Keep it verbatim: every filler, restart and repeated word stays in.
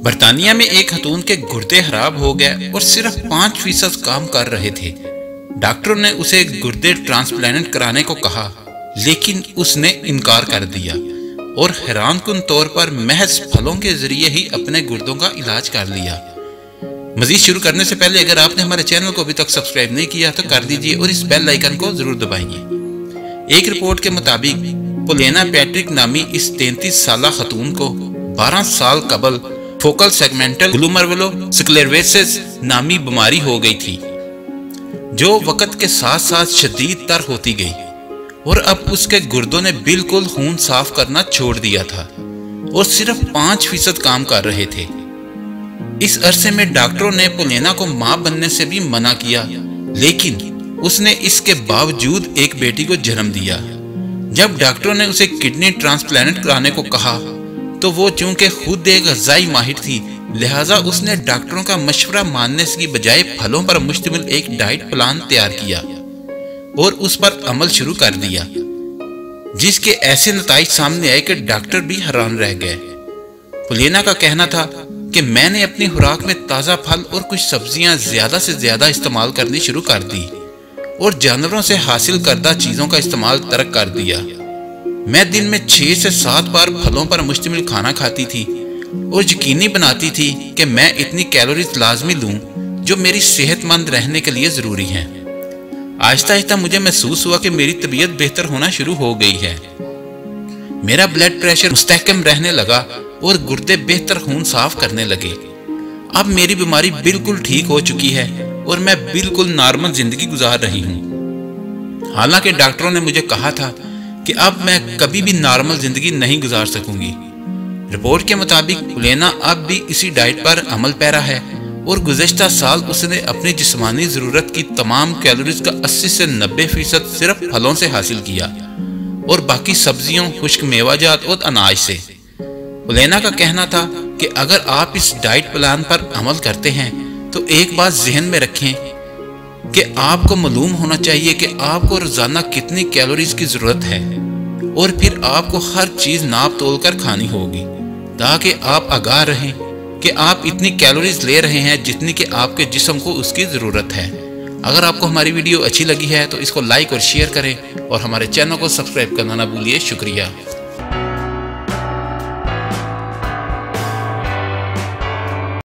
برطانیہ میں ایک خاتون کے گردے خراب ہو گئے اور صرف پانچ فیصد کام کر رہے تھے۔ ڈاکٹروں نے اسے گردے ٹرانسپلانٹ کرانے کو کہا، لیکن اس نے انکار کر دیا اور حیران کن طور پر محض پھلوں کے ذریعے ہی اپنے گردوں کا علاج کر لیا۔ مزید شروع کرنے سے پہلے اگر آپ نے ہمارے چینل کو ابھی تک سبسکرائب نہیں کیا تو کر دیجئے اور اس بیل آئیکن کو ضرور دبائیے۔ ایک رپورٹ کے مطابق پولینا پیٹرک نامی اس تینتیس سالہ خاتون کو بارہ سال قبل فوکل سیگمنٹل گلومرولو سکلیروسس نامی بیماری ہو گئی تھی، جو وقت کے ساتھ ساتھ شدید تر ہوتی گئی اور اب اس کے گردوں نے بالکل خون صاف کرنا چھوڑ دیا تھا اور صرف پانچ فیصد کام کر رہے تھے۔ اس عرصے میں ڈاکٹروں نے پولینا کو ماں بننے سے بھی منع کیا، لیکن اس نے اس کے باوجود ایک بیٹی کو جنم دیا۔ جب ڈاکٹروں نے اسے کڈنی ٹرانسپلانٹ کرانے کو کہا تو وہ چونکہ خود ایک غذائی ماہر تھی، لہٰذا اس نے ڈاکٹروں کا مشورہ ماننے کی بجائے پھلوں پر مشتمل ایک ڈائٹ پلان تیار کیا اور اس پر عمل شروع کر دیا، جس کے ایسے نتائج سامنے آئے کہ ڈاکٹر بھی حیران رہ گئے۔ پولینا کا کہنا تھا کہ میں نے اپنی خوراک میں تازہ پھل اور کچھ سبزیاں زیادہ سے زیادہ استعمال کرنی شروع کر دی اور جانوروں سے حاصل کردہ چیزوں کا استعمال ترک کر دیا۔ میں دن میں چھ سے سات بار پھلوں پر مشتمل کھانا کھاتی تھی اور یقینی بناتی تھی کہ میں اتنی کیلوریز لازمی لوں جو میری صحت مند رہنے کے لیے ضروری ہیں۔ آہستہ آہستہ مجھے محسوس ہوا کہ میری طبیعت بہتر ہونا شروع ہو گئی ہے۔ میرا بلڈ پریشر مستحکم رہنے لگا اور گردے بہتر خون صاف کرنے لگے۔ اب میری بیماری بالکل ٹھیک ہو چکی ہے اور میں بالکل نارمل زندگی گزار رہی ہوں۔ حالانکہ ڈاکٹروں نے مجھے کہا تھا کہ اب میں کبھی بھی نارمل زندگی نہیں گزار سکوں گی۔ رپورٹ کے مطابق پولینا اب بھی اسی ڈائٹ پر عمل پیرا ہے اور گزشتہ سال اس نے اپنی جسمانی ضرورت کی تمام کیلوریز کا اسی سے نبے فیصد صرف پھلوں سے حاصل کیا اور باقی سبزیوں، خشک میوہ جات اور اناج سے۔ پولینا کا کہنا تھا کہ اگر آپ اس ڈائٹ پلان پر عمل کرتے ہیں تو ایک بات ذہن میں رکھیں کہ آپ کو معلوم ہونا چاہیے کہ آپ کو روزانہ کتنی کیلوریز کی ضرورت ہے اور پھر آپ کو ہر چیز ناپ تول کر کھانی ہوگی تاکہ آپ آگاہ رہیں کہ آپ اتنی کیلوریز لے رہے ہیں جتنی کہ آپ کے جسم کو اس کی ضرورت ہے۔ اگر آپ کو ہماری ویڈیو اچھی لگی ہے تو اس کو لائک اور شیئر کریں اور ہمارے چینل کو سبسکرائب کرنا نہ بھولیے۔ شکریہ۔